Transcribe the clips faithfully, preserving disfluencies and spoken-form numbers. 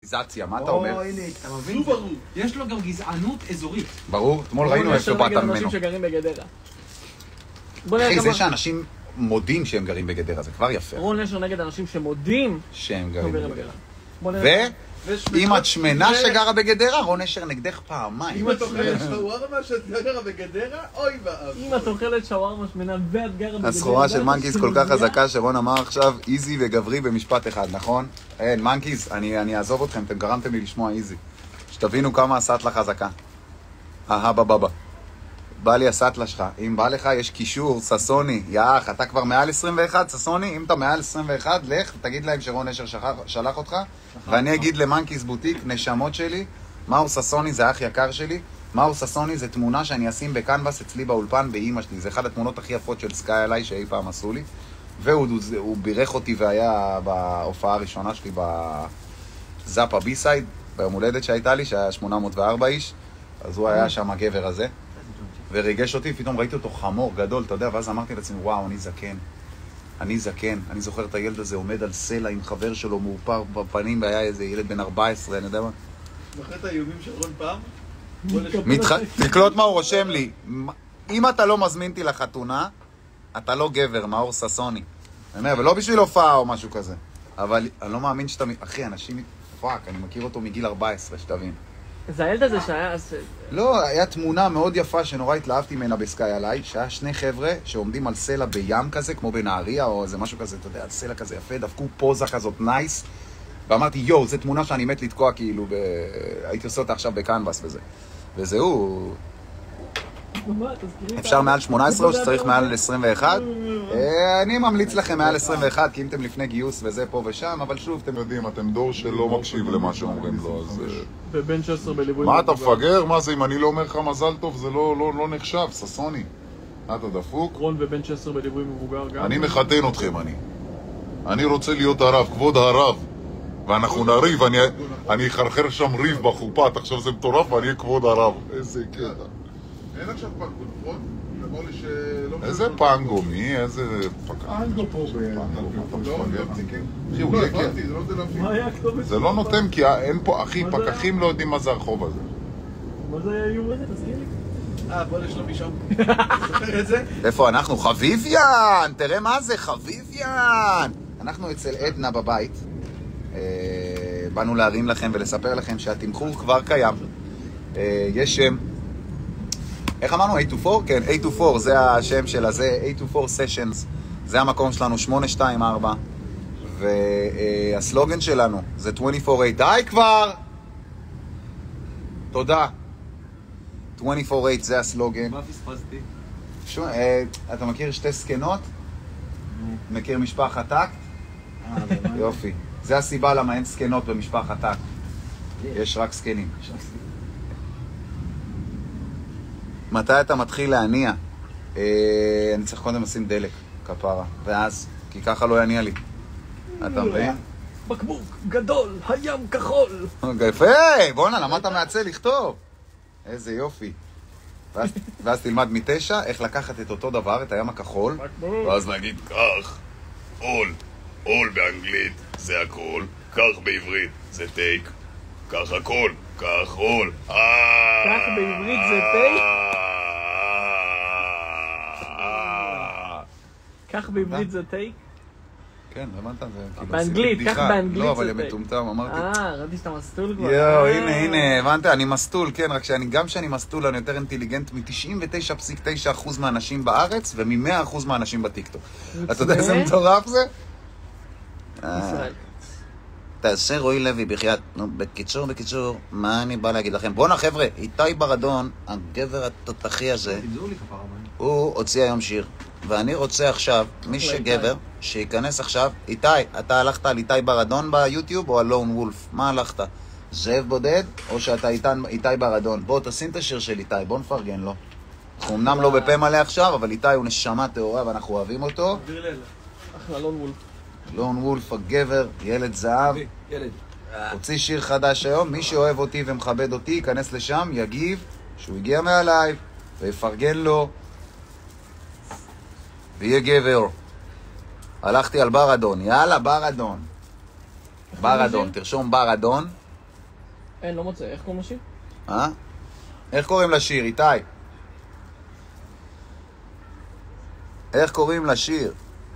מה אתה אומר? אתה מבין? יש לו גם גזענות אזורית. ברור, אתמול ראינו איפה באת ממנו. אנשים שגרים בגדרה. אחי, זה שאנשים מודים שהם גרים בגדרה, זה כבר יפה. רון נשר נגד אנשים שמודים שהם גרים בגדרה. ואם את שמנה שגרה בגדרה, רון נשר נגדך פעמיים. אם את אוכלת שווארמה שאת גרה בגדרה, אוי ואב. אם את אוכלת שווארמה שמנה ואת גרה בגדרה. הסחורה של מנקיס כל כך חזקה שרון אמר עכשיו איזי וגברי במשפט אחד, נכון? אין, מנקיס, אני אעזוב אתכם, אתם גרמתם לי לשמוע איזי. שתבינו כמה הסטלה חזקה. אהה בבא. בא לי הסטלה שלך. אם בא לך, יש קישור, ססוני, יאח, אתה כבר מעל עשרים ואחת, ססוני, אם אתה מעל עשרים ואחת, לך, תגיד להם שרון נשר שלח אותך, ואני אגיד למנקיס בוטיק, נשמות שלי, מאור ססוני זה אח יקר שלי, מאור ססוני זה תמונה שאני אשים בקנבס אצלי באולפן באמא שלי, זה אחד התמונות הכי יפות של סקאי עליי שאי פעם עשו לי, והוא בירך אותי והיה בהופעה הראשונה שלי בזאפה בי-סייד, ביום הולדת שהייתה לי, שהיה שמונה מאות וארבע איש, אז הוא היה שם הגבר הזה. וריגש אותי, פתאום ראיתי אותו חמור גדול, אתה יודע, ואז אמרתי לעצמי, וואו, אני זקן. אני זקן. אני זוכר את הילד הזה עומד על סלע עם חבר שלו מאופר בפנים, והיה איזה ילד בן ארבע עשרה, אני יודע מה? זוכר את האיומים של רון פעם? תקלוט מה הוא רושם לי. אם אתה לא מזמין אותי לחתונה, אתה לא גבר, מאור ססוני. אני אומר, ולא בשביל הופעה או משהו כזה. אבל אני לא מאמין שאתה... אחי, אנשים... פאק, אני מכיר אותו מגיל ארבע עשרה, שתבין. זה הילד הזה שהיה... לא, היה תמונה מאוד יפה שנורא התלהבתי ממנה בסקאי עליי, שהיה שני חבר'ה שעומדים על סלע בים כזה, כמו בנהריה או איזה משהו כזה, אתה יודע, על סלע כזה יפה, דפקו פוזה כזאת נייס, ואמרתי, יו, זו תמונה שאני מת לתקוע כאילו, ב... הייתי עושה אותה עכשיו בקנבס וזה. וזהו... אפשר מעל שמונה עשרה או שצריך מעל עשרים ואחת? אני ממליץ לכם מעל עשרים ואחת, כי אם אתם לפני גיוס וזה פה ושם, אבל שוב, אתם יודעים, אתם דור שלא מקשיב למה שאומרים לו, אז... בבן שש עשרה בליווי... מה אתה מפגר? מה זה, אם אני לא אומר לך מזל טוב, זה לא נחשב, ססוני. אתה דפוק? רון ובן שש עשרה בליווי מבוגר גם... אני מחתן אתכם, אני. אני רוצה להיות הרב, כבוד הרב. ואנחנו נריב, אני אחרחר שם ריב בחופה, עכשיו זה מטורף ואני אהיה כבוד הרב. איזה קטע. אין עכשיו פנגו, נכון? אמר לי שלא... איזה פנגו? מי? איזה פנגו פה ב... לא, לא פציקים? אחי, הוא יקר. מה היה הכתובת? זה לא נותן, כי אין פה, אחי, פקחים לא יודעים מה זה הרחוב הזה. מה זה היה איום הזה? תזכיר לי. אה, בוא לשלומי שם. זוכר את זה? איפה אנחנו? חביביאן! תראה מה זה, חביביאן! אנחנו אצל עדנה בבית. באנו להרים לכם ולספר לכם שהתמחור כבר קיים. יש שם. איך אמרנו? איי טו פור? כן, איי טו פור, זה השם שלה, זה איי טו פור Sessions, זה המקום שלנו, שמונה שתיים ארבע, והסלוגן שלנו זה עשרים וארבע שמונה, די כבר! תודה. עשרים וארבע שמונה זה הסלוגן. מה פספסתי? שו, אתה מכיר שתי סקנות? מכיר משפחת טקט? יופי. זה הסיבה למה אין סקנות במשפחת טקט. יש רק סקנים. מתי אתה מתחיל להניע? אה, אני צריך קודם לשים דלק, כפרה, ואז, כי ככה לא יניע לי. אתה מבין? בקבוק גדול, הים כחול. יפה, בוא'נה, למה אתה מעצה לכתוב? איזה יופי. ואז, ואז תלמד מתשע איך לקחת את אותו דבר, את הים הכחול, ואז להגיד, כך, עול, עול באנגלית, זה הכל, כך בעברית, זה טייק, כך הכל, כך עול. כך בעברית זה טייק? כך בעברית זה טייק? כן, הבנת? באנגלית, כך באנגלית זה טייק. לא, אבל למטומטם, אמרתי. אה, ראיתי שאתה מסטול כבר. יואו, הנה, הנה, הבנת, אני מסטול, כן, רק שגם שאני מסטול אני יותר אינטליגנט מ-תשעים ותשע נקודה תשע אחוז מהאנשים בארץ ומ-מאה אחוז מהאנשים בטיקטוק. אתה יודע איזה מטורף זה? ישראל. תעשה רועי לוי בחייאת. נו, בקיצור, בקיצור, מה אני בא להגיד לכם? בואנה חבר'ה, איתי ברדון, הגבר התותחי הזה, הוא הוציא היום שיר. ואני רוצה עכשיו, מי שגבר, שיכנס עכשיו, איתי, אתה הלכת על איתי ברדון ביוטיוב או על לון וולף? מה הלכת? זאב בודד או שאתה איתי ברדון? בוא תשים את השיר של איתי, בוא נפרגן לו. אנחנו אמנם לא בפה מלא עכשיו, אבל איתי הוא נשמה טהורה ואנחנו אוהבים אותו. אחלה לון וולף. לון וולף הגבר, ילד זהב. ילד. הוציא שיר חדש היום, מי שאוהב אותי ומכבד אותי, ייכנס לשם, יגיב שהוא הגיע מהלייב ויפרגן לו ויהיה גבר. הלכתי על ברדון, יאללה ברדון. ברדון, תרשום ברדון, אין, לא מוצא. איך קוראים לשיר? אה? איך קוראים לשיר, איתי? איך קוראים לשיר?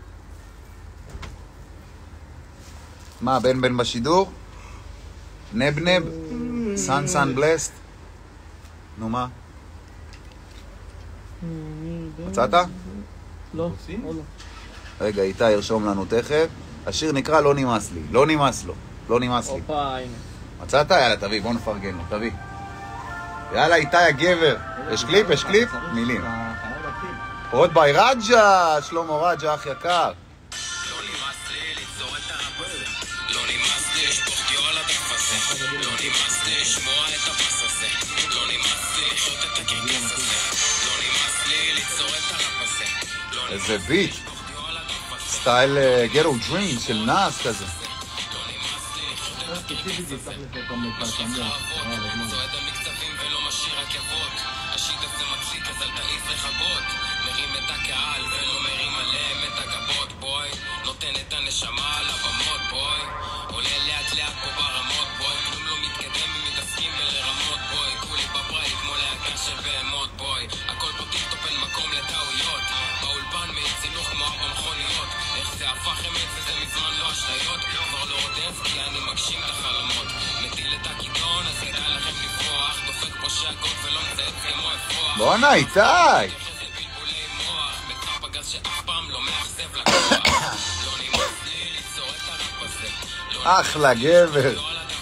מה, בן בן בשידור? נב נב? סן סן בלסט? נו מה? מצאת? לא, לא, לא. רגע, איתי ירשום לנו תכף. השיר נקרא לא נמאס לי. לא נמאס לו. לא נמאס לי. הופה, הנה. מצאת? יאללה, תביא, בוא נפרגן לו, תביא. יאללה, איתי הגבר. יש קליפ? יש קליפ? מילים. עוד ביי רג'ה, שלמה רג'ה, אח יקר. איזה ביט. סטייל גטו דרים של נאס כזה. בואנה, איתי! אחלה גבר.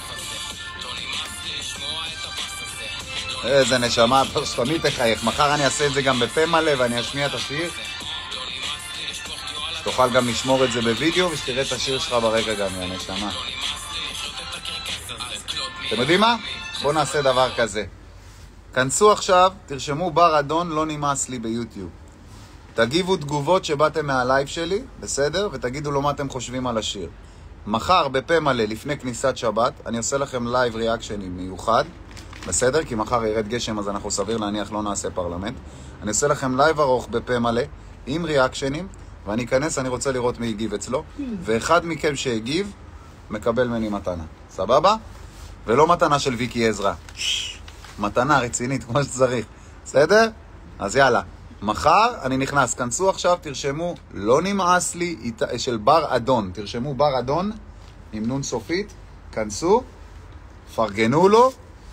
איזה נשמה פרשתונית תחייך. מחר אני אעשה את זה גם בפה מלא ואני אשמיע את השיר. תוכל גם לשמור את זה בווידאו ושתראה את השיר שלך ברגע גם, יא נשמה. אתם יודעים מה? בואו נעשה דבר כזה. כנסו עכשיו, תרשמו בר אדון לא נמאס לי ביוטיוב. תגיבו תגובות שבאתם מהלייב שלי, בסדר? ותגידו לו מה אתם חושבים על השיר. מחר בפה מלא, לפני כניסת שבת, אני עושה לכם לייב ריאקשנים מיוחד, בסדר? כי מחר ירד גשם אז אנחנו סביר להניח לא נעשה פרלמנט. אני עושה לכם לייב ארוך בפה מלא, עם ריאקשנים, ואני אכנס, אני רוצה לראות מי הגיב אצלו, ואחד מכם שהגיב, מקבל ממני מתנה. סבבה? ולא מתנה של ויקי עזרא. מתנה רצינית, כמו שצריך. בסדר? אז יאללה. מחר אני נכנס. כנסו עכשיו, תרשמו לא נמאס לי של בר אדון. תרשמו בר אדון עם נון סופית. כנסו, פרגנו לו,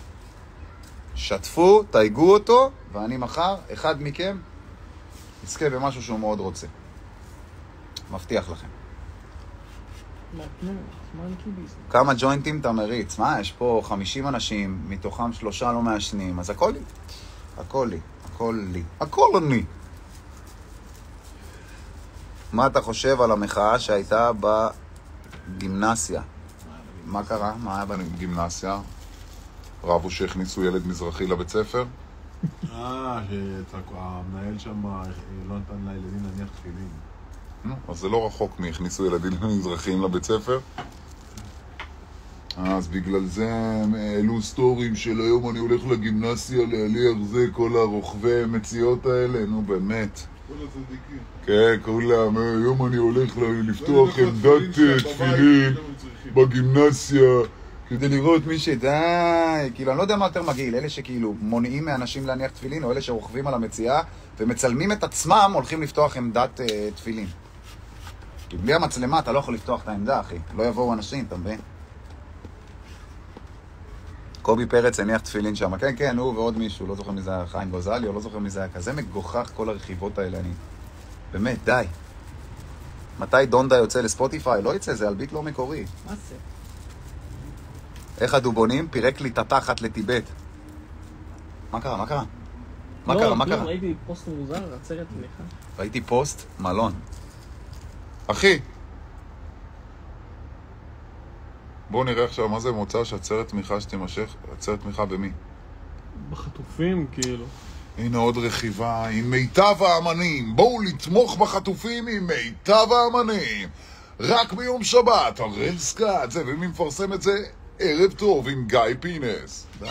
שתפו, תייגו אותו, ואני מחר, אחד מכם, יזכה במשהו שהוא מאוד רוצה. מבטיח לכם. כמה ג'וינטים אתה מריץ? מה, יש פה חמישים אנשים, מתוכם שלושה לא מעשנים, אז הכל לי. הכל לי. הכל לי. הכל אני. מה אתה חושב על המחאה שהייתה בגימנסיה? מה קרה? מה היה בגימנסיה? רבו שהכניסו ילד מזרחי לבית ספר? אה, שהמנהל שם לא נתן לילדים להניח תפילין. אז זה לא רחוק מי הכניסו ילדים מזרחיים לבית ספר. אז בגלל זה הם העלו סטורים של היום אני הולך לגימנסיה להליח זה כל הרוכבי מציאות האלה, נו באמת. כל הצדיקים. כן, כולם, היום אני הולך לפתוח עמדת תפילין בגימנסיה. כדי לראות מי שדי, כאילו אני לא יודע מה יותר מגעיל, אלה שכאילו מונעים מאנשים להניח תפילין, או אלה שרוכבים על המציאה ומצלמים את עצמם הולכים לפתוח עמדת uh, תפילין. כי בלי המצלמה אתה לא יכול לפתוח את העמדה, אחי. לא יבואו אנשים, אתה מבין? קובי פרץ הניח תפילין שם. כן, כן, הוא ועוד מישהו, לא זוכר מי זה היה חיים גוזלי, או לא זוכר מי זה היה כזה מגוחך כל הרכיבות האלה, אני... באמת, די. מתי דונדה יוצא לספוטיפיי? לא יצא, זה על ביט לא מקורי. מה זה? איך הדובונים? פירק לי את התחת לטיבט. מה קרה? מה קרה? מה קרה? מה קרה? לא, ראיתי פוסט מוזר, עצרת תמיכה. ראיתי פוסט מלון. אחי, בואו נראה עכשיו מה זה מוצא שעצרת תמיכה שתימשך. עצרת תמיכה במי? בחטופים, כאילו. הנה עוד רכיבה עם מיטב האמנים. בואו לתמוך בחטופים עם מיטב האמנים. רק ביום שבת, הראל סקאט, זה, ומי מפרסם את זה? ערב טוב עם גיא פינס. די.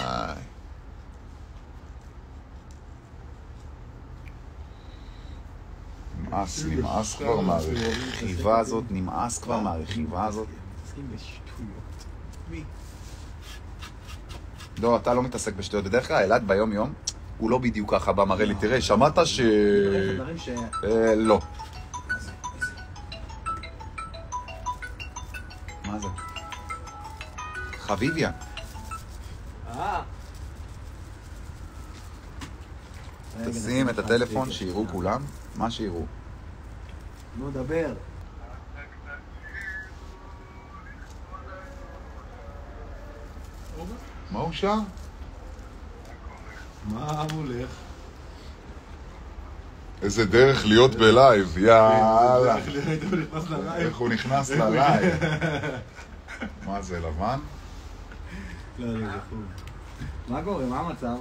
נמאס, נמאס כבר מהרכיבה הזאת, נמאס כבר מהרכיבה הזאת. תסכים לשטויות. מי? לא, אתה לא מתעסק בשטויות. בדרך כלל, אלעד ביום יום, הוא לא בדיוק ככה בא מראה לי. תראה, שמעת ש... דברים ש... אה, לא. מה זה? חביביה. אה. תשים את הטלפון, שיראו כולם. מה שיראו? נו, דבר. מה הוא שר? מה הולך? איזה דרך להיות בלייב, יאללה. איך הוא נכנס ללייב? איך הוא נכנס ללייב. מה זה, לבן? לא, לא, זה חוב. מה קורה? מה המצב?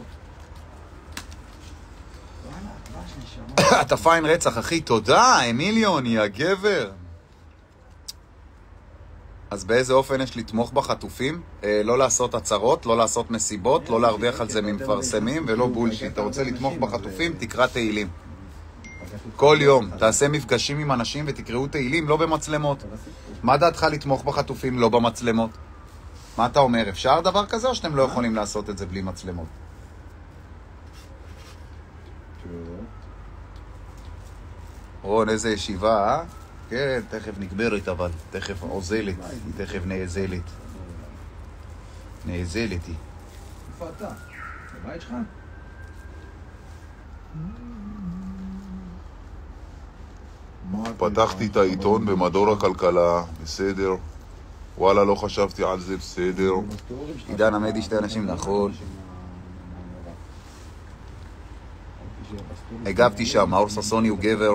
אתה פיין רצח, אחי. תודה, אמיליון, יא גבר. אז באיזה אופן יש לתמוך בחטופים? אה, לא לעשות הצהרות, לא לעשות מסיבות, לא להרוויח על זה ממפרסמים ולא בולשיט. אתה רוצה לתמוך בחטופים? תקרא תהילים. כל יום. תעשה מפגשים עם אנשים ותקראו תהילים, לא במצלמות. מה דעתך לתמוך בחטופים לא במצלמות? מה אתה אומר? אפשר דבר כזה או שאתם לא יכולים לעשות את זה בלי מצלמות? רון, איזה ישיבה, אה? כן, תכף נגמרת אבל, תכף עוזלת, היא תכף נעזלת. נעזלת היא. איפה אתה? בבית שלך? פתחתי את העיתון במדור הכלכלה, בסדר. וואלה, לא חשבתי על זה, בסדר. עידן עמדי שתי אנשים, נכון. הגבתי שם, מאור ססוני הוא גבר.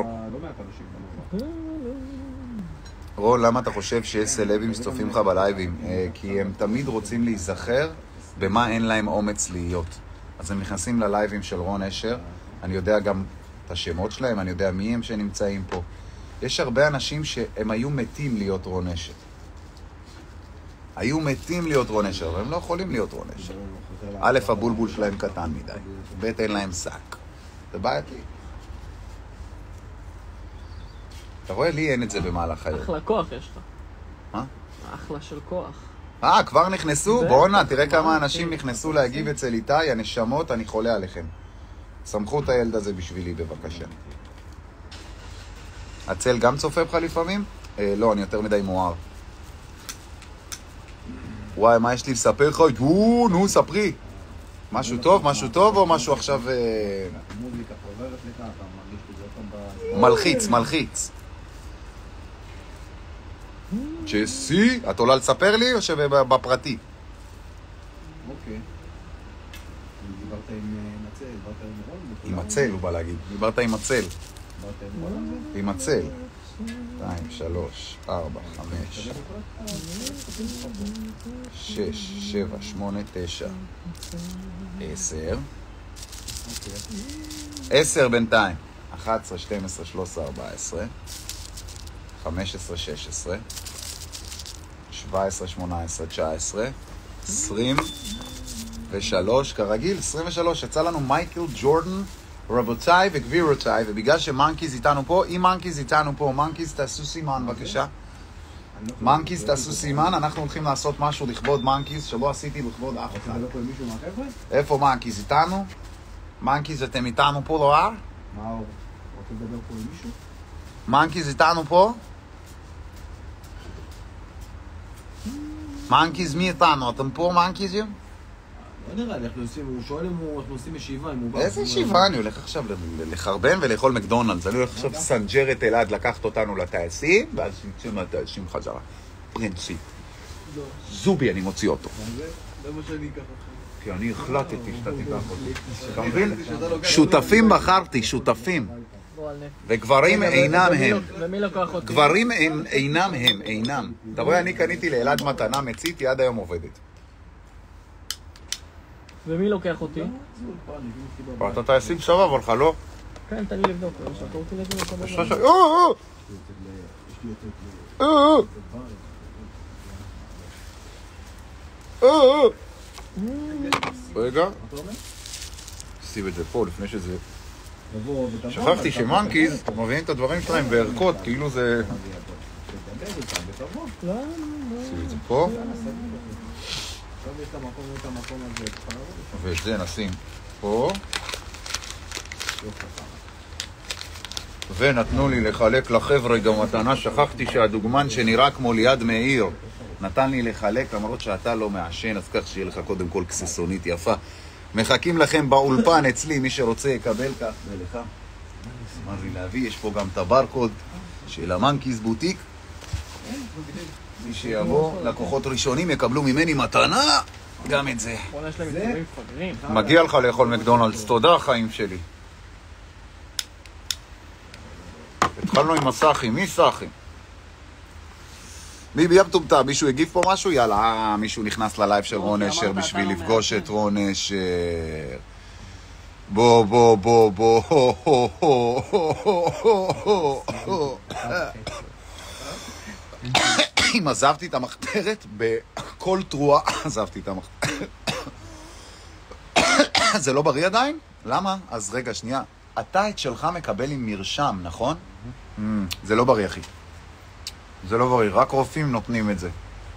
רון, למה אתה חושב שיש סלבים שצופים לך בלייבים? כי הם תמיד רוצים להיזכר במה אין להם אומץ להיות. אז הם נכנסים ללייבים של רון אשר, אני יודע גם את השמות שלהם, אני יודע מי הם שנמצאים פה. יש הרבה אנשים שהם היו מתים להיות רון אשר. היו מתים להיות רון אשר, אבל הם לא יכולים להיות רון אשר. א', הבולבול שלהם קטן מדי, ב', אין להם שק. זה בעייתי. אתה רואה, לי אין את זה במהלך היום. אחלה כוח יש לך. מה? אחלה של כוח. אה, כבר נכנסו? בואנה, תראה כמה אנשים נכנסו להגיב אצל איתי, הנשמות, אני חולה עליכם. סמכו את הילד הזה בשבילי, בבקשה. הצל גם צופה בך לפעמים? אה, לא, אני יותר מדי מואר. וואי, מה יש לי לספר לך? נו, נו, ספרי. משהו טוב, משהו טוב, או משהו עכשיו... מוזיקה חוברת לך, אתה מרגיש שזה אותם ב... מלחיץ, מלחיץ. ג'סי, את עולה לספר לי או שבפרטי? אוקיי. דיברת עם נצל, דיברת עם רון? עם הצל, הוא בא להגיד. דיברת עם הצל. דיברת עם רון? עם הצל. שתיים, שלוש, ארבע, חמש, שש, שבע, שמונה, תשע, עשר. עשר בינתיים. אחת עשרה, שתים עשרה, שלוש עשרה, ארבע עשרה, חמש עשרה, שש עשרה, שבע עשרה, שמונה עשרה, תשע עשרה, עשרים ושלוש, כרגיל, עשרים ושלוש. יצא לנו מייקל ג'ורדן, רבותיי וגבירותיי, ובגלל שמנקיז איתנו פה, אם מנקיז איתנו פה, מנקיז תעשו סימן בבקשה. מנקיז תעשו סימן, אנחנו הולכים לעשות משהו לכבוד מנקיז שלא עשיתי לכבוד אף אחד. אתה לא קוראים מישהו מהחבר'ה? איפה מנקיז איתנו? מנקיז אתם איתנו פה לא אה? מה הוא? רוצה לדבר פה עם מישהו? מנקיז איתנו פה? מנקיז מי איתנו? אתם פה מנקיזים? לא נראה לי, אנחנו עושים, הוא שואל אם אנחנו עושים ישיבה, אם הוא בא. איזה ישיבה? אני הולך עכשיו לחרבן ולאכול מקדונלדס. אני הולך עכשיו סנג'ר את אלעד לקחת אותנו לטייסים, ואז נצא מהטייסים חזרה. פרינציפ. זובי, אני מוציא אותו. זה מה שאני אקח אותך. כי אני החלטתי שאתה תיקח אותי. אתה מבין? שותפים בחרתי, שותפים. וגברים אינם הם. ומי לקוח אותי? גברים הם אינם הם, אינם. אתה רואה, אני קניתי לאלעד מתנה, מציתי, עד היום עובדת. ומי לוקח אותי? אתה טייסים סבבה לך, לא? כן, תן לי לבדוק. אתה רוצה להגיד לך יש דבר? לך ש... אה, אה, אה. אה, אה. רגע. שים את זה פה לפני שזה... שכחתי שמנקיז מביאים את הדברים שלהם בערכות, כאילו זה... שים את זה פה. עכשיו יש את המקום, את המקום הזה. ואת זה נשים פה. ונתנו לי לחלק לחבר'ה גם מתנה, שכחתי שהדוגמן שנראה כמו ליד מאיר נתן לי לחלק, למרות שאתה לא מעשן, אז כך שיהיה לך קודם כל קססונית יפה. מחכים לכם באולפן אצלי, מי שרוצה יקבל כך, ולך. אמר לי להביא, יש פה גם את הברקוד של המנקיז בוטיק. מי שיבוא, לקוחות ראשונים יקבלו ממני מתנה, גם את זה. בואו יש להם דברים מפגרים. מגיע לך לאכול מקדונלדס, תודה חיים שלי. התחלנו עם הסחי, מי סחי? ביבי אבטומטה, מישהו הגיב פה משהו? יאללה, אה, מישהו נכנס ללייב של רון אשר בשביל לפגוש את רון אשר. בוא, בוא, בוא, בוא. אם עזבתי את המחתרת, בכל תרועה עזבתי את המחתרת. זה לא בריא עדיין? למה? אז רגע, שנייה. אתה את שלך מקבל עם מרשם, נכון? זה לא בריא, אחי. זה לא בריא, רק רופאים נותנים את זה.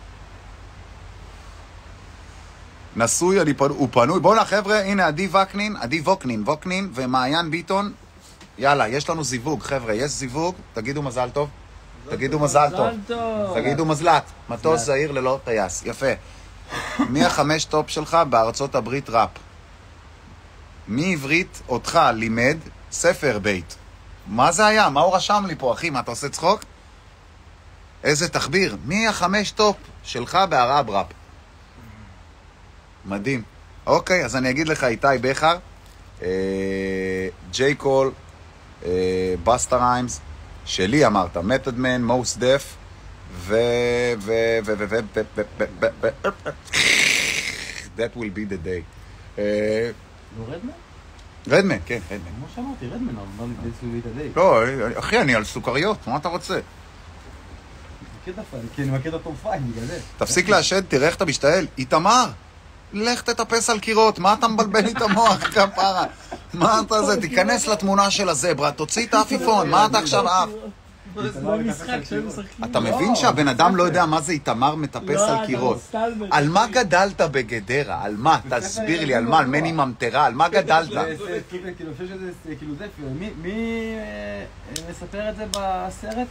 נשוי, אני פנוי, הוא פנוי. בואו לחבר'ה, הנה עדי וקנין, עדי ווקנין, ווקנין ומעיין ביטון. יאללה, יש לנו זיווג, חבר'ה, יש זיווג. תגידו מזל טוב. תגידו מזל טוב. תגידו מזלת. מטוס זעיר ללא טייס. יפה. מי החמש טופ שלך בארצות הברית ראפ? מי עברית אותך לימד ספר בית? מה זה היה? מה הוא רשם לי פה, אחי? מה, אתה עושה צחוק? איזה תחביר. מי החמש טופ שלך בערב ראפ? מדהים. אוקיי, אז אני אגיד לך, איתי בכר, ג'יי קול, בסטה ריימס, שלי אמרת, מתוד מן, מוס דף, ו... ו... ו... ו... ו... ו... ו... That will be the day. לא רדמן? רדמן, כן, רדמן. כמו שאמרתי, רדמן, אבל מה נקדס לי את הדי? לא, אחי, אני על סוכריות, מה אתה רוצה? כי אני מכיר את הטופ פייב, בגלל זה. תפסיק להשד, תראה איך אתה משתעל. איתמר, לך תטפס על קירות, מה אתה מבלבל לי את המוח, כפרה? מה אתה זה? תיכנס לתמונה של הזברה, תוציא את האפיפון, מה אתה עכשיו אף? זה לא משחק שהם משחקים. אתה מבין שהבן אדם לא יודע מה זה איתמר מטפס על קירות? על מה גדלת בגדרה? על מה? תסביר לי, על מה? על מני ממטרה? על מה גדלת? כאילו, חושב שזה, כאילו זה, מי מספר את זה בסרט?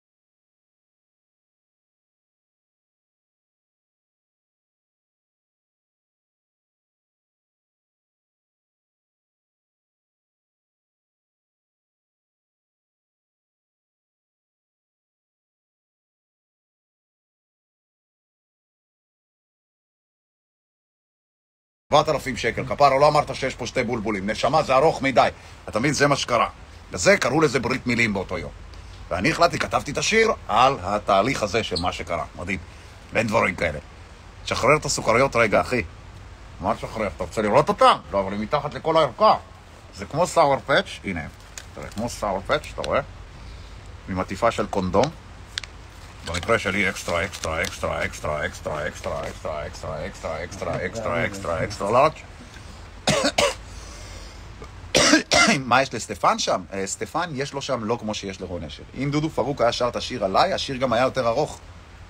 ארבעת אלפים שקל, כפרה, לא אמרת שיש פה שתי בולבולים, נשמה זה ארוך מדי. אתה מבין, זה מה שקרה. לזה קראו לזה ברית מילים באותו יום. ואני החלטתי, כתבתי את השיר על התהליך הזה של מה שקרה. מדהים. ואין דברים כאלה. תשחרר את הסוכריות רגע, אחי. מה תשחרר? אתה רוצה לראות אותם? לא, אבל היא מתחת לכל הערכה. זה כמו סאור פאץ', הנה. תראה, כמו סאור פאץ', אתה רואה? עם עטיפה של קונדום. במקרה שלי אקסטרה, אקסטרה, אקסטרה, אקסטרה, אקסטרה, אקסטרה, אקסטרה, אקסטרה, אקסטרה, אקסטרה, אקסטרה, אקסטרה, אקסטרה לארג'. מה יש לסטפן שם? סטפן יש לו שם לא כמו שיש לרון אשר. אם דודו פרוק היה שר את השיר עליי, השיר גם היה יותר ארוך.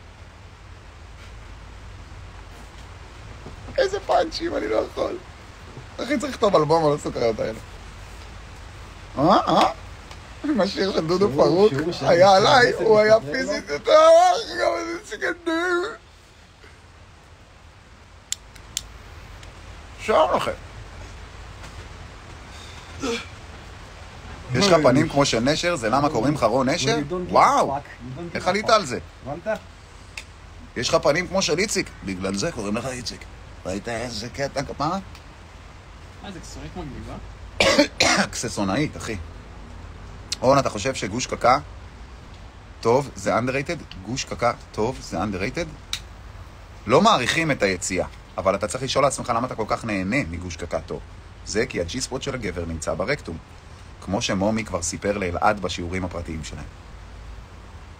איזה פאנצ'ים, אני לא יכול. הכי צריך לכתוב אלבום על הסוכריות האלה. אה? אה? עם השיר של דודו פרוק היה עליי, הוא היה פיזית יותר ארוך, גם איזה סגנדים. שלום לכם. יש לך פנים כמו של נשר, זה למה קוראים לך רון נשר? וואו, איך עלית על זה? יש לך פנים כמו של איציק, בגלל זה קוראים לך איציק. ראית איזה קטע, מה? מה זה, קסונית מגניבה? קססונאית, אחי. רון, אתה חושב שגוש קקה טוב זה underrated? גוש קקה טוב זה underrated? לא מעריכים את היציאה, אבל אתה צריך לשאול לעצמך למה אתה כל כך נהנה מגוש קקה טוב. זה כי הג'י ספוט של הגבר נמצא ברקטום, כמו שמומי כבר סיפר לאלעד בשיעורים הפרטיים שלהם.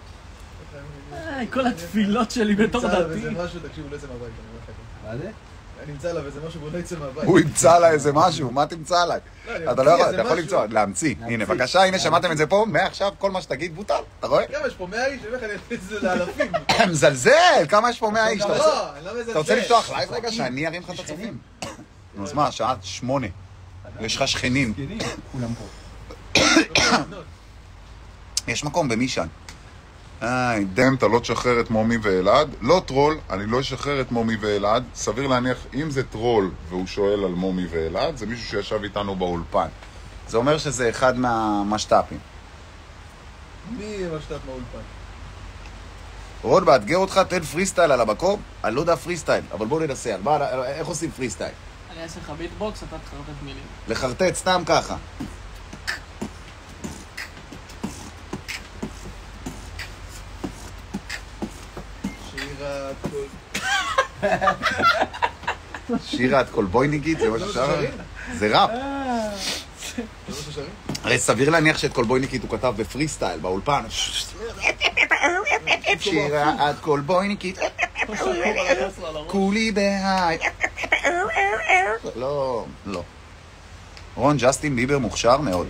כל התפילות שלי בתור דתי. זה משהו, תקשיבו, לא זה מהבית. מה זה? אני אמצא עליו איזה משהו והוא לא יצא מהבית. הוא ימצא עליי איזה משהו, מה תמצא עליי? אני אתה לא יכול, אמציא אתה יכול איזה למצוא, משהו. להמציא. הנה, להמציא. בבקשה, הנה, שמעתם את זה פה? מעכשיו, כל מה שתגיד בוטל, אתה רואה? כמה יש פה מאה איש? אני אומר לך, אני אעשה את זה לאלפים. מזלזל, כמה יש פה מאה איש? אתה רוצה- לא, אני לא מזלזל. אתה רוצה לפתוח לייב רגע שאני ארים לך את הצופים? נו, אז מה, שעה שמונה. יש לך שכנים. כולם פה. יש מקום במישן. איי, דם. אם אתה לא תשחרר את מומי ואלעד, לא טרול, אני לא אשחרר את מומי ואלעד. סביר להניח, אם זה טרול והוא שואל על מומי ואלעד, זה מישהו שישב איתנו באולפן. זה אומר שזה אחד מהמשת"פים. מי משת"פ מהאולפן? רוד, באתגר אותך, תן פרי סטייל על המקום. אני לא יודע פרי סטייל, אבל בוא ננסה. על מה- איך עושים פרי סטייל? אני אעשה לך ביטבוקס, אתה תחרטט מילים. לחרטט סתם ככה. שירה... שירה את קולבויניקית, זה מה ששר? ששרים? זה ראפ. זה מה ששרים? הרי סביר להניח שאת קולבויניקית הוא כתב בפרי סטייל, באולפן. שירה את קולבויניקית, כולי בהיי. לא, לא. רון, ג'סטין ביבר מוכשר מאוד.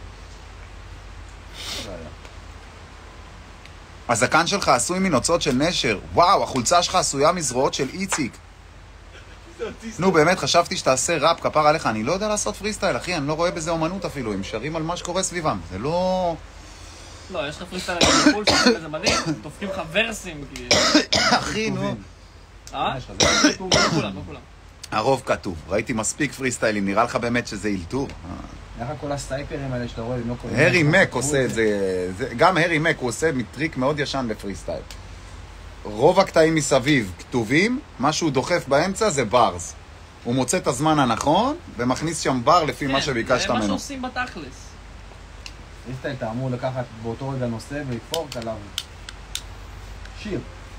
הזקן שלך עשוי מנוצות של נשר. וואו, החולצה שלך עשויה מזרועות של איציק. נו, באמת, חשבתי שתעשה ראפ, כפר עליך. אני לא יודע לעשות פרי סטייל, אחי, אני לא רואה בזה אומנות אפילו. הם שרים על מה שקורה סביבם. זה לא... לא, יש לך פריסטייל בפול שעושים איזה מדהים, דופקים לך ורסים, כאילו. אחי, נו. אה? לא כולם, לא כולם. הרוב כתוב. ראיתי מספיק פרי סטיילים. נראה לך באמת שזה אילתור? איך כל הסטייפרים האלה שאתה רואה, הם לא קוראים... הרי מק עושה את זה, זה, גם הרי מק הוא עושה מטריק מאוד ישן בפרי סטייל. רוב הקטעים מסביב כתובים, מה שהוא דוחף באמצע זה ברס. הוא מוצא את הזמן הנכון ומכניס שם בר לפי מה שביקשת זה מה ממנו. שעושים בתכלס. פריסטייל אתה אמור לקחת באותו רגע נושא ולפורק עליו שיר.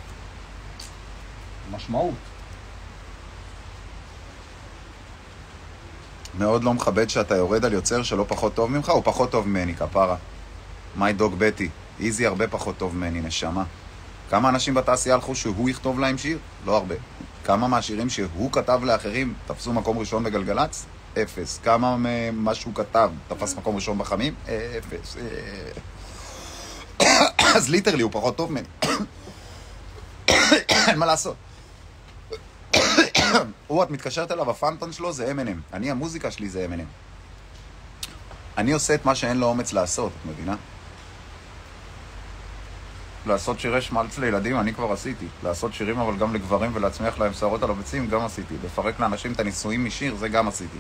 משמעות. מאוד לא מכבד שאתה יורד על יוצר שלא פחות טוב ממך, הוא פחות טוב ממני, כפרה. מי דוג בטי, איזי הרבה פחות טוב ממני, נשמה. כמה אנשים בתעשייה הלכו שהוא יכתוב להם שיר? לא הרבה. כמה מהשירים שהוא כתב לאחרים תפסו מקום ראשון בגלגלץ? אפס. כמה ממה שהוא כתב תפס מקום ראשון בחמים? אפס. אז ליטרלי הוא פחות טוב ממני. אין מה לעשות. הוא, את מתקשרת אליו, הפנטון שלו זה אם אנד אם. אני, המוזיקה שלי זה אם אנד אם. אני עושה את מה שאין לו אומץ לעשות, את מבינה? לעשות שירי שמלץ לילדים, אני כבר עשיתי. לעשות שירים אבל גם לגברים ולהצמיח להם שערות על הביצים, גם עשיתי. לפרק לאנשים את הניסויים משיר, זה גם עשיתי.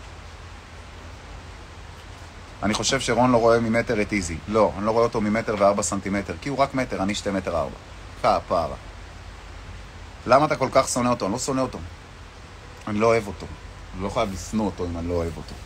אני חושב שרון לא רואה ממטר את איזי. לא, אני לא רואה אותו ממטר וארבע סנטימטר, כי הוא רק מטר, אני שתי מטר ארבע. כפרה. למה אתה כל כך שונא אותו? אני לא שונא אותו. אני לא אוהב אותו. אני לא חייב לשנוא אותו אם אני לא אוהב אותו.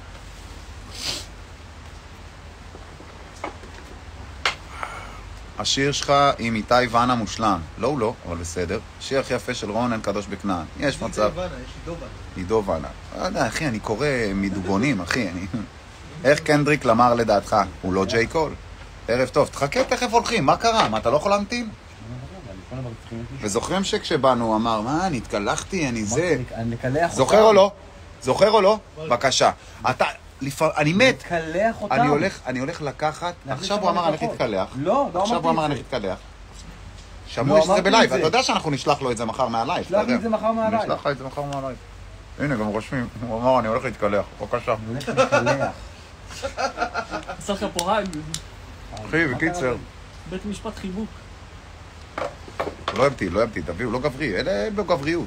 השיר שלך עם איתי ואנה מושלם. לא, הוא לא, אבל בסדר. השיר הכי יפה של רון, אין קדוש בכנען. יש מצב. יש עידו ואנה. עידו ואנה. לא יודע, אחי, אני קורא מדובונים, אחי. אני... איך קנדריק למר לדעתך? הוא לא ג'יי קול. ערב טוב. תחכה, תכף הולכים. מה קרה? מה, אתה לא יכול להמתין? וזוכרים שכשבאנו הוא אמר, מה, אני התקלחתי, אני זה... נקלח אותם. זוכר או לא? זוכר או לא? בבקשה. אתה, אני מת. נקלח אותם. אני הולך, אני הולך לקחת, עכשיו הוא אמר אני הולך להתקלח. לא, לא עכשיו הוא אמר אני אמרתי הולך את זה. להתקלח. שמעו לא, שזה אמרתי בלייב, את זה. אתה יודע שאנחנו נשלח לו את זה מחר מהלייב. שלח לי את זה מחר מהלייב. נשלח לך את זה מחר מהלייב. הנה, גם רושמים, הוא אמר אני הולך להתקלח, בבקשה. אני הולך לקלח. עשה לך פה האג, אחי, בקיצר. בית משפט חיבוק. לא אהבתי, לא אהבתי, תביאו, לא גברי, אלה בגבריות.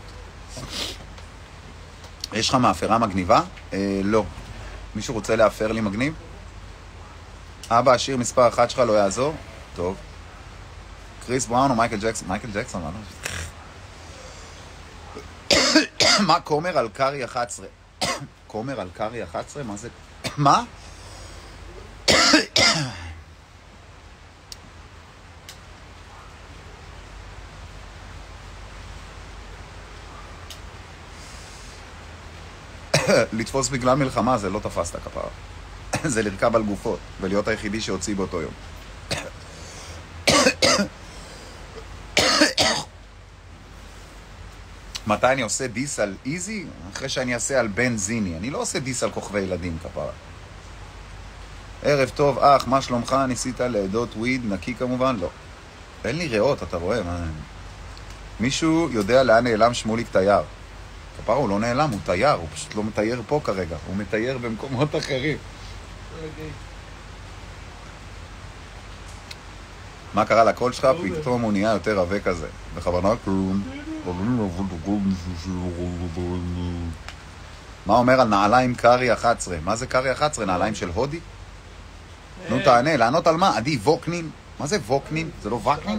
יש לך מאפרה מגניבה? אה, לא. מישהו רוצה לאפר לי מגניב? אבא, השיר מספר אחת שלך לא יעזור? טוב. קריס בראון או מייקל ג'קסון? מייקל ג'קסון, מה לא? מה קומר על קארי אחת עשרה? קומר על קארי אחת עשרה? מה זה? מה? לתפוס בגלל מלחמה זה לא תפסת כפרה. זה לרכב על גופות ולהיות היחידי שהוציא באותו יום. מתי אני עושה דיס על איזי? אחרי שאני אעשה על בן זיני. אני לא עושה דיס על כוכבי ילדים כפרה. ערב טוב, אח, מה שלומך? ניסית לעדות וויד, נקי כמובן? לא. אין לי ריאות, אתה רואה? מה... מישהו יודע לאן נעלם שמוליק תייר. כפרה הוא לא נעלם, הוא תייר, הוא פשוט לא מתייר פה כרגע, הוא מתייר במקומות אחרים. מה קרה לקול שלך? פתאום הוא נהיה יותר עבה כזה. בכוונה כלום. מה אומר על נעליים קרי אחת עשרה? מה זה קרי אחת עשרה? נעליים של הודי? נו תענה, לענות על מה? עדי, ווקנין? מה זה ווקנין? זה לא ווקנין?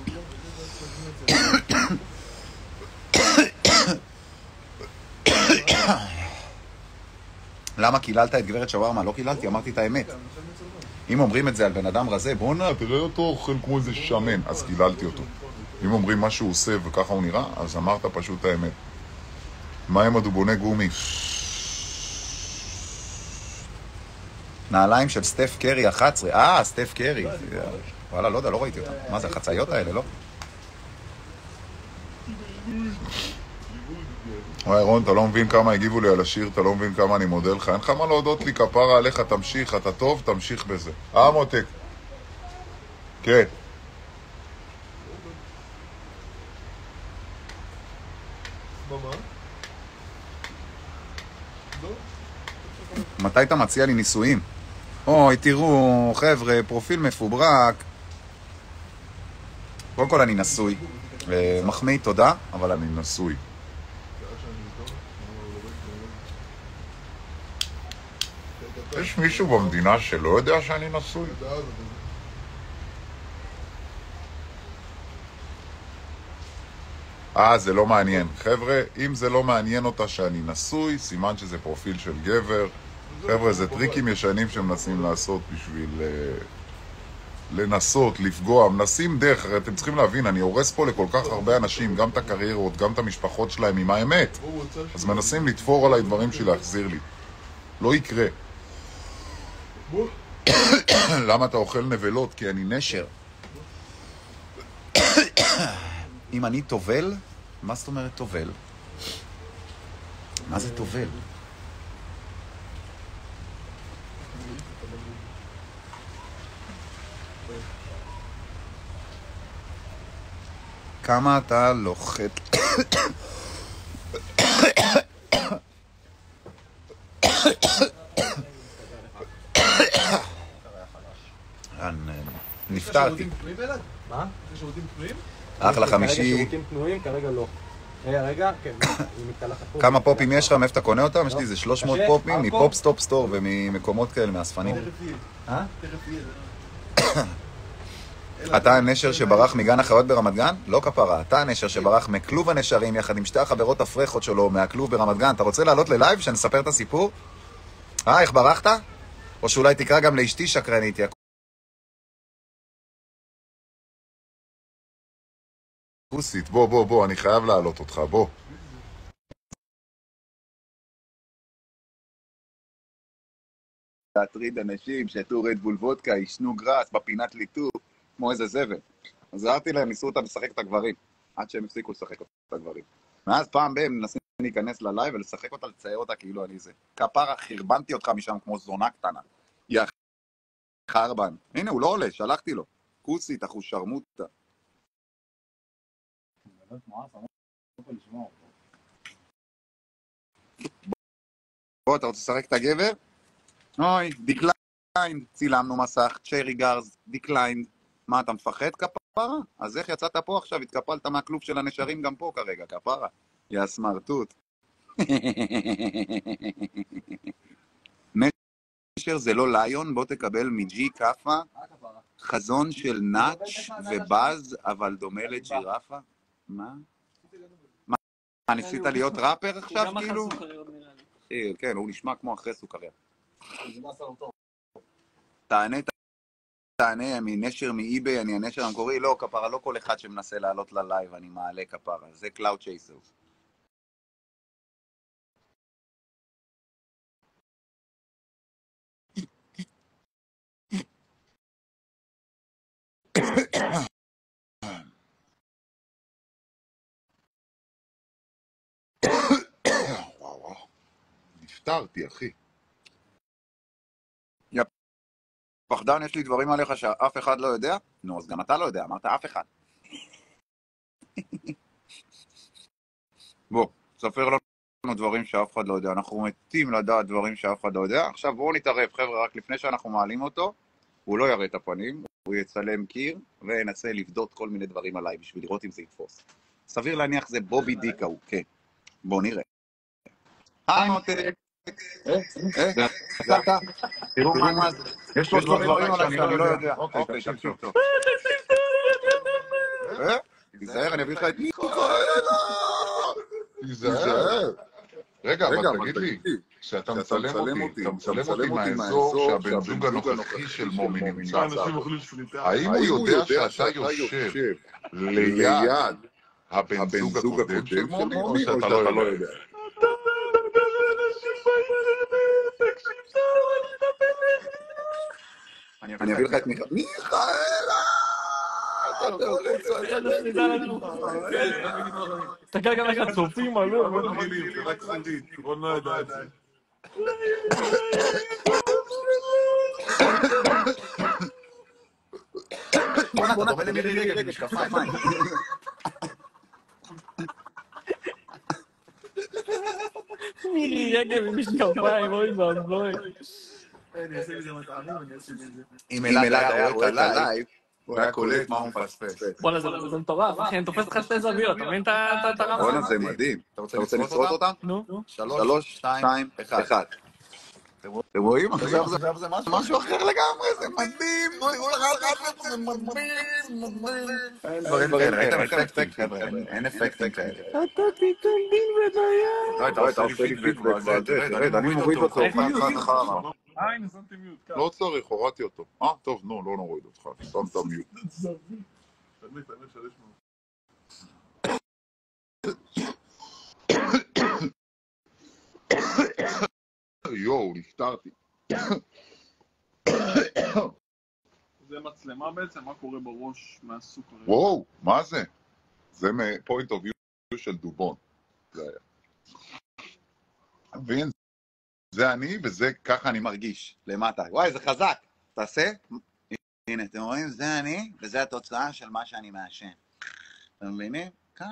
למה קיללת את גברת שווארמה? לא קיללתי, אמרתי את האמת. אם אומרים את זה על בן אדם רזה, בוא נע, תראה אותו אוכל כמו איזה שמן, אז קיללתי אותו. אם אומרים מה שהוא עושה וככה הוא נראה, אז אמרת פשוט את האמת. מה עם הדובוני גומי? נעליים של סטף קרי אחת עשרה. אה, סטף קרי. וואלה, לא יודע, לא ראיתי אותם. מה זה, החצאיות האלה, לא? וואי רון, אתה לא מבין כמה הגיבו לי על השיר, אתה לא מבין כמה אני מודה לך. אין לך מה להודות לי, כפרה עליך, תמשיך, אתה טוב, תמשיך בזה. אה מותק. כן. מתי אתה מציע לי ניסויים? אוי, תראו, חבר'ה, פרופיל מפוברק. קודם כל אני נשוי. מחמיא, תודה, אבל אני נשוי. יש מישהו במדינה שלא יודע שאני נשוי? אה, זה לא מעניין. חבר'ה, אם זה לא מעניין אותה שאני נשוי, סימן שזה פרופיל של גבר. חבר'ה, זה טריקים ישנים שמנסים לעשות בשביל uh, לנסות, לפגוע. מנסים דרך, הרי אתם צריכים להבין, אני הורס פה לכל כך הרבה אנשים, גם את הקריירות, גם את המשפחות שלהם, עם האמת. אז מנסים לתפור עליי דברים של להחזיר לי. לא יקרה. למה אתה אוכל נבלות? כי אני נשר. אם אני טובל, מה זאת אומרת טובל? מה זה טובל? כמה אתה לוחת? נפטרתי. מה? יש שירותים פנויים? אחלה חמישי. כרגע שירותים פנויים, כרגע לא. רגע, רגע, כן. כמה פופים יש לך? מאיפה אתה קונה אותם? יש לי איזה שלוש מאות פופים מפופ סטופ סטור וממקומות כאלה, מאספנים. אה? אתה הנשר שברח מגן החיות ברמת גן? לא כפרה. אתה הנשר שברח מכלוב הנשרים יחד עם שתי החברות הפרחות שלו מהכלוב ברמת גן. אתה רוצה לעלות ללייב שנספר את הסיפור? אה, איך ברחת? או שאולי תקרא גם לאשתי שקרנית, יא כוסית. בוא, בוא, בוא, אני חייב לעלות אותך, בוא. להטריד אנשים שתו רדבול וודקה, ישנו גרס בפינת ליטוף, כמו איזה זבל. אז ראיתי להם, ניסו אותם לשחק את הגברים, עד שהם הפסיקו לשחק את הגברים. ואז פעם בהם מנסים להיכנס ללייב ולשחק אותה, לצייר אותה כאילו אני זה. כפרה, חרבנתי אותך משם כמו זונה קטנה. יא חרבן. הנה, הוא לא עולה, שלחתי לו. כוסית, אחו שרמוטה. בוא, אתה רוצה לשחק את הגבר? אוי, דיקליינד, צילמנו מסך, צ'רי גארז, דיקליינד. מה, אתה מפחד כפרה? אז איך יצאת פה עכשיו? התקפלת מהכלוב של הנשרים גם פה כרגע, כפרה. יא סמרטוט. נשר זה לא ליון, בוא תקבל מג'י קפה, חזון של נאץ' ובאז, אבל דומה לג'ירפה. מה? מה, ניסית להיות ראפר עכשיו כאילו? הוא גם אחרי סוכריות נראה לי. כן, הוא נשמע כמו אחרי סוכריה. תענה, תענה, מנשר מאיביי, אני הנשר המקורי. לא, כפרה, לא כל אחד שמנסה לעלות ללייב, אני מעלה כפרה. זה קלאוד צ'ייסרס. נפטרתי, אחי. יא פחדן, יש לי דברים עליך שאף אחד לא יודע? נו, אז גם אתה לא יודע, אמרת אף אחד. בוא, ספר לנו דברים שאף אחד לא יודע. אנחנו מתים לדעת דברים שאף אחד לא יודע. עכשיו בואו נתערב, חבר'ה, רק לפני שאנחנו מעלים אותו, הוא לא יראה את הפנים, הוא יצלם קיר וינסה לבדות כל מיני דברים עליי בשביל לראות אם זה יתפוס. סביר להניח זה בובי דיקה הוא, כן. בואו נראה. היי מותק. אה? אה? זה אתה. תראו מה זה. יש לו דברים עליי שאני לא יודע. אוקיי, תקשיב טוב. אה? תיזהר, אני אביא לך את מיכאלה. תיזהר. רגע, אבל תגיד לי, כשאתה מצלם אותי, אתה מצלם אותי מהאזור שהבן זוג הנוכחי של מומי נמצא. האם הוא יודע שאתה יושב ליד הבן זוג הקודם של מומי, או שאתה לא יודע? אני אביא לך את מיכאלה. מיכאלה! תסתכל גם איך הצופים עלו. רון לא יודע את זה. בוא'נה, אתה דומה למירי רגב, משקפיים. מירי רגב עם משקפיים, אוי ואבוי. אני אעשה מזה מטעמים, אני אעשה מזה. אם אלעד היה רואה את הלייב, הוא היה קולט מה הוא מפספס. בוא'נה, זה מטורף, אחי, אני תופס לך שתי זוויות, אתה מבין את הרמה? בוא'נה, זה מדהים. אתה רוצה לצרות אותם? נו. שלוש, שתיים, אחד. אתם רואים? עכשיו זה משהו אחר לגמרי, זה מדהים. תראו לך זה מדהים, מדהים. אין דברים כאלה, ראיתם אפקטים, חבר'ה, אין אפקטים כאלה. אתה תיתן דין ודיין. אתה עושה לי פידבק בזה, תראה, אני מוריד אותו. לא צריך, הורדתי אותו. אה, טוב, נו, לא נוריד אותך, שם את המיוט. יואו, נפטרתי. זה מצלמה בעצם, מה קורה בראש מהסוכר? וואו, מה זה? זה מפוינט אוף יו של דובון. זה היה. מבין? זה אני, וזה ככה אני מרגיש, למטה. וואי, זה חזק. תעשה? הנה, אתם רואים? זה אני, וזה התוצאה של מה שאני מעשן. אתם מבינים? כפה,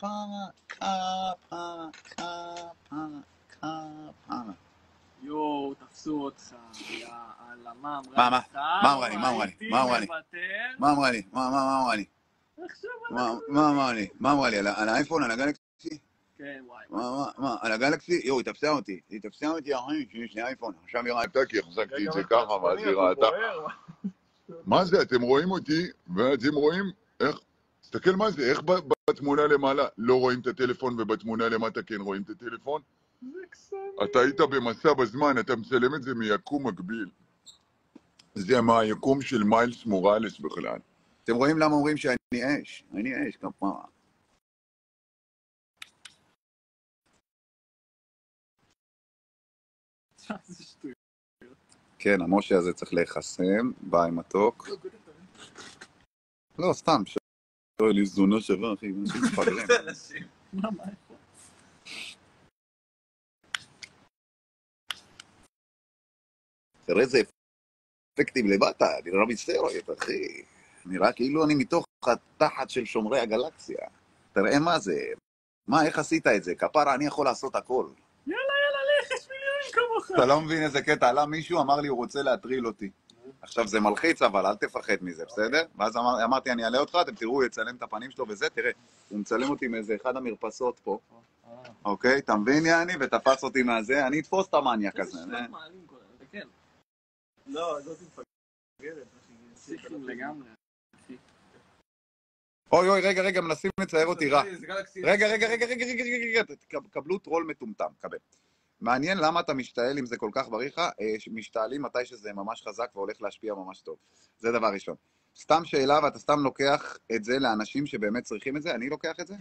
כפה, כפה, כפה. יואו, תפסו אותך, יאללה, מה אמרה מה, מה? לך? מה אמרה לי? מה אמרה לי? מה אמרה לי? מה אמרה לי? מה, מה, מה אמרה לי? מה אמרה לי? מה אמרה לי? על האייפון, על הגלקסי? כן, וואי. מה, מה, על הגלקסי? יואו, היא תפסה אותי. היא תפסה אותי אחרי שיש לי אייפון. עכשיו היא ראתה כי החזקתי את זה ככה, ואז היא ראתה. מה זה? אתם רואים אותי, ואתם רואים איך... תסתכל מה זה, איך בתמונה למעלה לא רואים את הטלפון, ובתמונה למטה כן רואים את הטלפון? אתה היית במסע בזמן, אתה מצלם את זה מיקום מקביל. זה מהיקום של מיילס מוראלס בכלל. אתם רואים למה אומרים שאני אש? אני אש, כפרה. כן, המשה הזה צריך להיחסם, ביי מתוק. לא, סתם, שואל לי זונה שווה, אחי, אנשים מפגרים. מה, מה? תראה איזה אפקטים לבטה, נראה מסטרואיד, אחי. נראה כאילו אני מתוך התחת של שומרי הגלקסיה. תראה מה זה, מה, איך עשית את זה? כפרה, אני יכול לעשות הכל. יאללה, יאללה, לך, יש מיליונים כמוך. אתה לא מבין איזה קטע, עלה מישהו, אמר לי, הוא רוצה להטריל אותי. עכשיו, זה מלחיץ, אבל אל תפחד מזה, בסדר? ואז אמר, אמרתי, אני אעלה אותך, אתם תראו, הוא יצלם את הפנים שלו וזה, תראה, הוא מצלם אותי מאיזה אחד המרפסות פה. אוקיי, אתה מבין, יעני, ותפס אותי מהזה, אני אתפוס את המניאק הזה. איזה שנות מעלים כל זה, כן. לא, זאת מפגרת, אחי. סיכים לגמרי. אוי אוי, רגע, רגע, מנסים לצייר אותי רע. רגע, רגע, רגע, רגע, רגע, רגע, רגע, קבלו טרול מטומטם, קבל. מעניין למה אתה משתעל אם זה כל כך בריא לך, משתעלים מתי שזה ממש חזק והולך להשפיע ממש טוב. זה דבר ראשון. סתם שאלה ואתה סתם לוקח את זה לאנשים שבאמת צריכים את זה, אני לוקח את זה?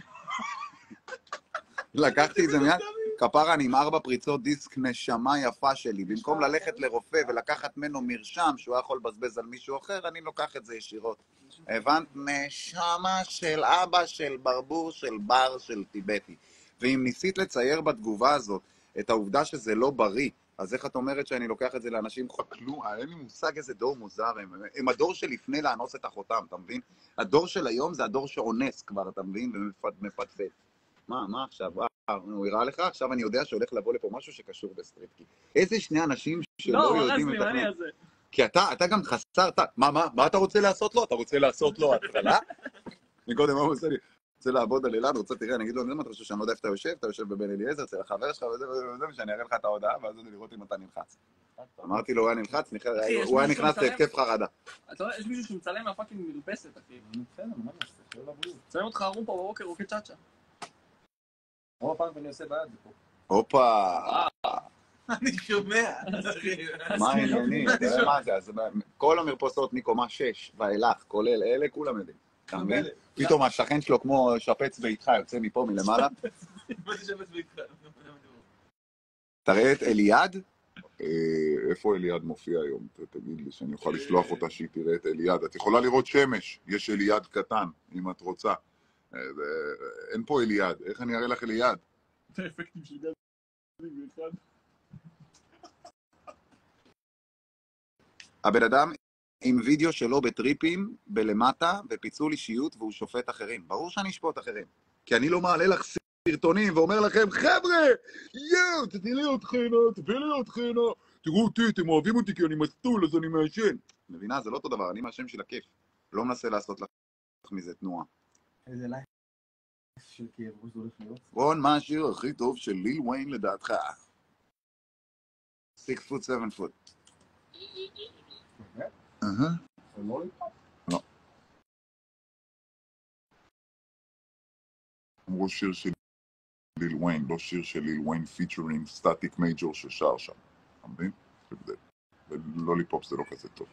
לקחתי את זה מיד, כפרה אני עם ארבע פריצות דיסק נשמה יפה שלי, במקום ללכת לרופא ולקחת ממנו מרשם שהוא יכול לבזבז על מישהו אחר, אני לוקח את זה ישירות. הבנת? נשמה של אבא, של ברבור, של בר, של טיבטי. ואם ניסית לצייר בתגובה הזאת את העובדה שזה לא בריא. אז איך את אומרת שאני לוקח את זה לאנשים כלום, אין לי מושג איזה דור מוזר הם. הם הדור שלפני לאנוס את אחותם, אתה מבין? הדור של היום זה הדור שאונס כבר, אתה מבין? ומפטפט. מה, מה עכשיו? אה, הוא הראה לך? עכשיו אני יודע שהולך לבוא לפה משהו שקשור בסטריט. איזה שני אנשים שלא לא, יודעים הרס את לי, מה אני התנועה. הזה? כי אתה, אתה גם חסרת, מה, מה, מה אתה רוצה לעשות לו? אתה רוצה לעשות לו התחלה? מקודם, מה הוא עושה לי? רוצה לעבוד על אילן, רוצה, תראה, אני אגיד לו, אני לא חושב שאני לא יודע איפה אתה יושב, אתה יושב בבן אליעזר, אצל החבר שלך, וזה וזה וזה, ושאני אראה לך את ההודעה, ואז אני לראות אם אתה נלחץ. אמרתי לו, הוא היה נלחץ, הוא היה נכנס להתקף חרדה. אתה יודע, יש מישהו שמצלם מהפאקינג מרפסת, אחי. בסדר, מה אני עושה? שאלה לבריאות. מצלם אותך ערום פה בבוקר, רוקד צ'אצ'ה. רוב הפעם אני עושה ביד זה פה. הופה, אני שומע. מה העניינים? תראה מה זה, אז כל המרפסות מקומה שש ואילך, כולל אלה, כולם יודעים. אתה מבין? פתאום השכן שלו כמו שפץ ביתך, יוצא מפה מלמעלה. מה זה שפץ ביתך? תראה את אליעד. איפה אליעד מופיע היום? תגיד לי שאני אוכל לשלוח אותה שהיא תראה את אליעד. את יכולה לראות שמש, יש אליעד קטן, אם את רוצה. אין פה אליעד, איך אני אראה לך אליעד? זה אפקטים של גז באחד. הבן אדם עם וידאו שלו בטריפים, בלמטה, ופיצול אישיות, והוא שופט אחרים. ברור שאני אשפוט אחרים. כי אני לא מעלה לך סרטונים ואומר לכם, חבר'ה, יאו, תתני לי עוד חינה, תביא לי עוד חינה, תראו אותי, אתם אוהבים אותי כי אני מסטול, אז אני מעשן. מבינה? זה לא אותו דבר, אני מעשן של הכיף. לא מנסה לעשות לך מזה תנועה. איזה לייף של כאב ראש זה הולך להיות. רון, מה השיר הכי טוב של ליל וויין לדעתך? Six foot, seven foot. אהה. זה לא לפעמים. לא. אמרו שיר של ליל וויין, לא שיר של ליל וויין פיצ'רינג סטטיק מייג'ור ששר שם. אתה מבין? ולוליפופ זה לא כזה טוב.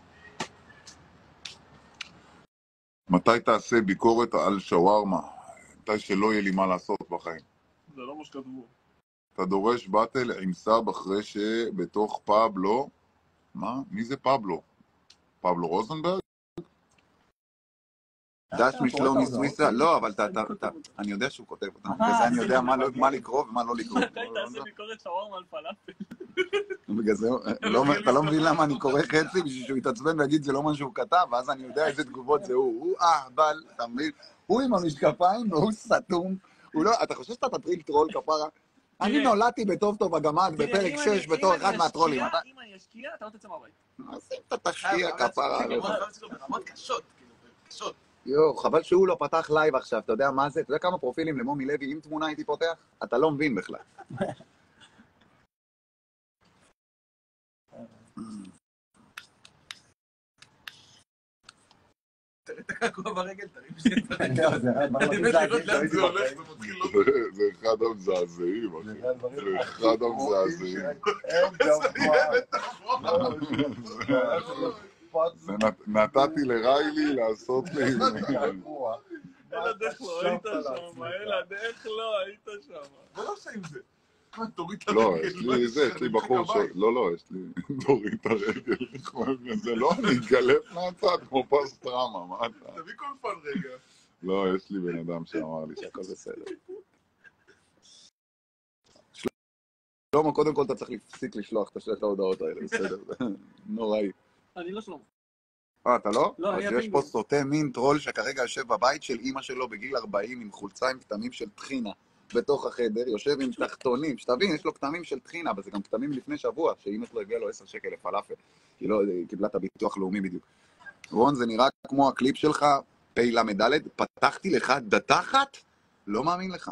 מתי תעשה ביקורת על שווארמה? מתי שלא יהיה לי מה לעשות בחיים. זה לא מה שכתבו. אתה דורש באטל עם סאב אחרי שבתוך פאבלו, מה? מי זה פאבלו? פאבלו רוזנברג? דש משלומי סוויסה? לא, אבל אני יודע שהוא כותב אותם. בגלל זה אני יודע מה לקרוא ומה לא לקרוא. מתי תעשה ביקורת שווארמה על פלאפל? בגלל זה, אתה לא מבין למה אני קורא חצי בשביל שהוא יתעצבן ויגיד זה לא מה שהוא כתב, ואז אני יודע איזה תגובות זה הוא. הוא אהבל, אתה מבין? הוא עם המשקפיים והוא סתום. אתה חושב שאתה תטריל טרול כפרה? אני נולדתי בטוב טוב הגמד בפרק שש בתור אחד מהטרולים. אם אני אשקיע, אתה לא תצא מהבית. אז אם אתה תשקיע כפרה. ברמות קשות, כאילו, קשות. יו, חבל שהוא לא פתח לייב עכשיו, אתה יודע מה זה? אתה יודע כמה פרופילים למומי לוי עם תמונה הייתי פותח? אתה לא מבין בכלל. תראה את הקעקוע ברגל, תראה בשביל זה אחד המזעזעים, אחי. זה אחד המזעזעים. נתתי לריילי לעשות לי... אלעד, איך לא היית שם? אלעד, איך לא היית שם? מה לא עושה עם זה? מה, תוריד את הרגל? לא, יש לי זה, יש לי בחור ש... לא, לא, יש לי... תוריד את הרגל. זה לא, אני אגלף מהצד כמו פסטרמה, מה אתה? תביא קולפן רגע. לא, יש לי בן אדם שאמר לי שהכל בסדר. שלמה, קודם כל אתה צריך להפסיק לשלוח את ההודעות האלה, בסדר? נוראי. אני לא שלמה. אה, אתה לא? לא, אז יש פה סוטה מין טרול שכרגע יושב בבית של אמא שלו בגיל ארבעים עם חולצה עם כתמים של טחינה בתוך החדר, יושב עם תחתונים, שתבין, יש לו כתמים של טחינה, אבל זה גם כתמים לפני שבוע, שאמא שלו הגיעה לו עשר שקל לפלאפל, היא לא קיבלה את הביטוח לאומי בדיוק. רון, זה נראה כמו הקליפ שלך, פי למדלת, פתחתי לך דתחת? לא מאמין לך.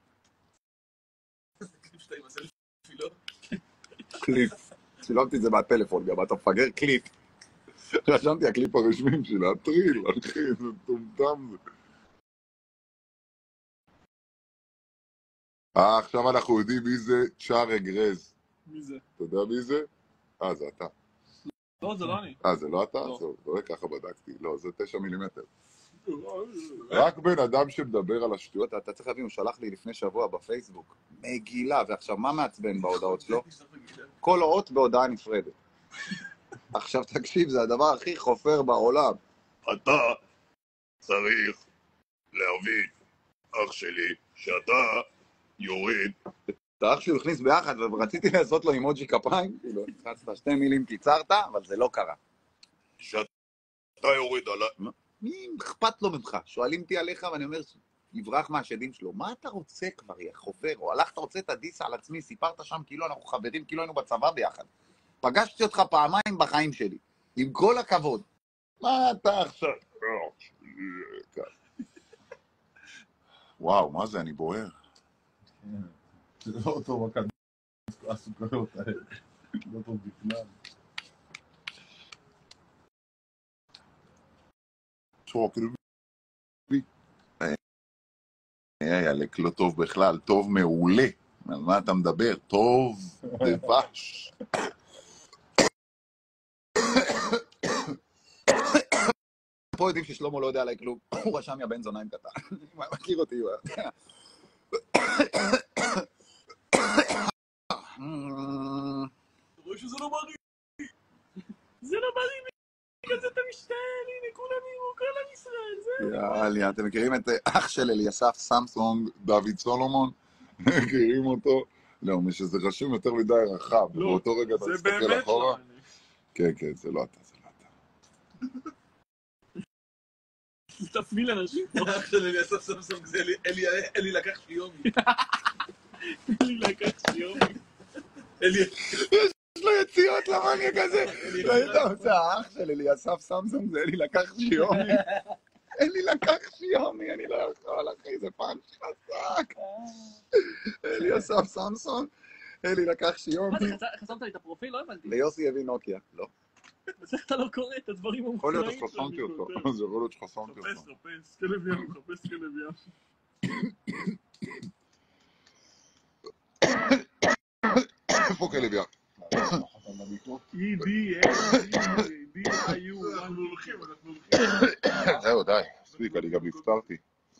קליפ שאתה עם הסלפי, לא? קליפ. צילמתי את זה מהטלפון גם, אתה מפגר קליפ. רשמתי הקליפ הרשמים שלה, הטריל, אחי, זה טומטם זה. אה, עכשיו אנחנו יודעים מי זה צ'אר אגרז. מי זה? אתה יודע מי זה? אה, זה אתה. לא, זה לא אני. אה, זה לא אתה? טוב, לא ככה בדקתי. לא, זה תשע מילימטר. רק בן אדם שמדבר על השטויות, אתה צריך להבין, הוא שלח לי לפני שבוע בפייסבוק, מגילה, ועכשיו מה מעצבן בהודעות שלו? כל אות בהודעה נפרדת. עכשיו תקשיב, זה הדבר הכי חופר בעולם. אתה צריך להבין, אח שלי, שאתה יוריד את האח שהוא הכניס ביחד, ורציתי לעשות לו אימוג'י כפיים, כאילו, חצת שתי מילים קיצרת, אבל זה לא קרה. שאתה יוריד עליי. מי אכפת לו ממך? שואלים אותי עליך, ואני אומר, יברח מהשדים שלו. מה אתה רוצה כבר, יא חופר? או הלכת רוצה את הדיס על עצמי, סיפרת שם כאילו אנחנו חברים, כאילו היינו בצבא ביחד. פגשתי אותך פעמיים בחיים שלי, עם כל הכבוד. מה אתה עכשיו? וואו, מה זה, אני בוער. זה לא טוב, רק הסוכריות האלה. לא טוב בכלל. צור, כאילו... יאלק, לא טוב בכלל, טוב מעולה. על מה אתה מדבר? טוב דבש. פה יודעים ששלמה לא יודע עליי כלום, הוא רשם יא בן זונה עם קטן. הוא מכיר אותי, הוא יודע. אתה רואה שזה לא בריא? זה לא בריא, בגלל זה אתה משתעל, הנה כולם יראו, כל עם ישראל, זה... יאללה, אתם מכירים את אח של אליסף סמסונג, דוד סולומון? מכירים אותו? לא, מי שזה רשום יותר מדי רחב, באותו רגע אתה מסתכל אחורה. כן, כן, זה לא אתה, זה לא אתה. זה תפמיל אנשים. אח של אליסף סמסונג זה אלי לקח שיומי. אלי לקח שיומי. אלי... יש לו יציאות למניאק הזה. ראית רוצה, האח של אליסף סמסונג זה אלי לקח שיומי. אלי לקח שיומי, אני לא יכול, אחי, זה פאנץ' חזק. אליסף סמסונג, אלי לקח שיומי. מה זה, חסמת לי את הפרופיל? לא הבנתי. ליוסי הביא נוקיה, לא. אז איך אתה לא קורא את הדברים המופלאים? יכול להיות שחסמתי אותו, זה יכול להיות שחסמתי אותו. חפש, חפש, כלב ים, חפש כלב ים. איפה כלב ים? E D A U אנחנו הולכים, אנחנו הולכים. זהו, די, ספיק, אני גם נפטרתי.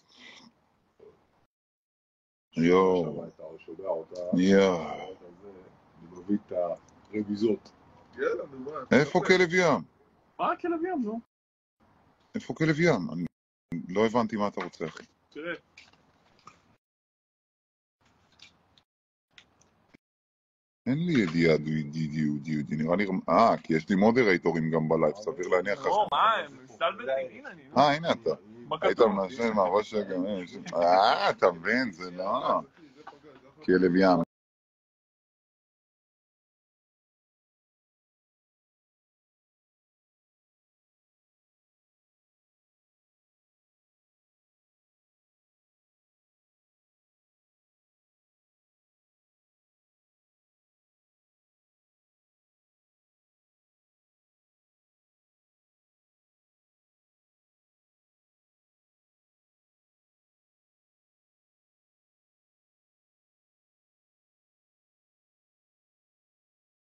יואו. יואו. אני מביא את הרוויזות. איפה כלב ים? מה כלב ים, נו? איפה כלב ים? אני לא הבנתי מה אתה רוצה, אחי. תראה. אין לי ידיעה דיודי, נראה לי... אה, כי יש לי מודרייטורים גם בלייב, סביר להניח... לא, מה הם? מסתלבטים, הנה אני... אה, הנה אתה. היית מנסה מהראש שגם... אה, אתה מבין, זה לא... כלב ים.